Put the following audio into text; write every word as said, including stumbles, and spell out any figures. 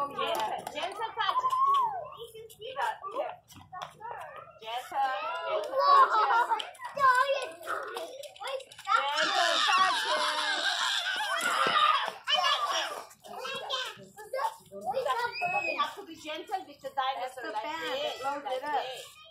Oh yeah. Gentle touch. You got here. Gentle. Gentle touch. Gentle touch. But we have to be gentle with the dinosaur like this. Like this.